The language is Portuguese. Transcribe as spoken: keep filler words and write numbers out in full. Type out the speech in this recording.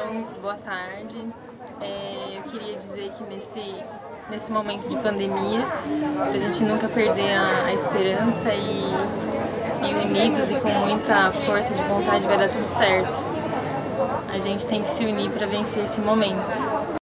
Então, boa tarde. É, eu queria dizer que nesse, nesse momento de pandemia, a gente nunca perder a, a esperança e, e unidos e com muita força de vontade vai dar tudo certo. A gente tem que se unir para vencer esse momento.